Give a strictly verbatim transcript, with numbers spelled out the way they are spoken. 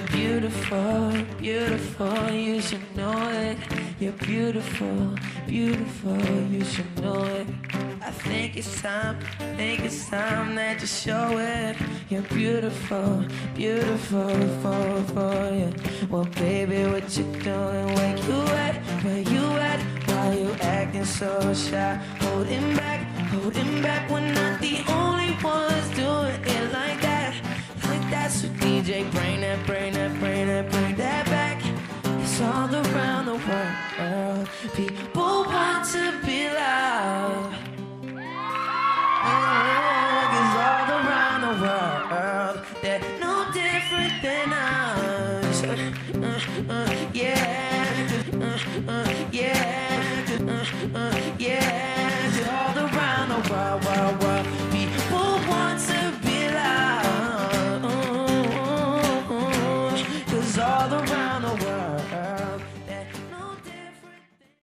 you're beautiful, beautiful, you should know it. You're beautiful, beautiful, you should know it. I think it's time, think it's time that you show it. You're beautiful, beautiful, for, for you. Well, baby, what you doing? Where you at? Where you at? Why you acting so shy? Holding back, holding back. We're not the only ones doing it like that. Like that, so D J, bring that, bring that, bring that, bring that back. It's all around the world. People want to be like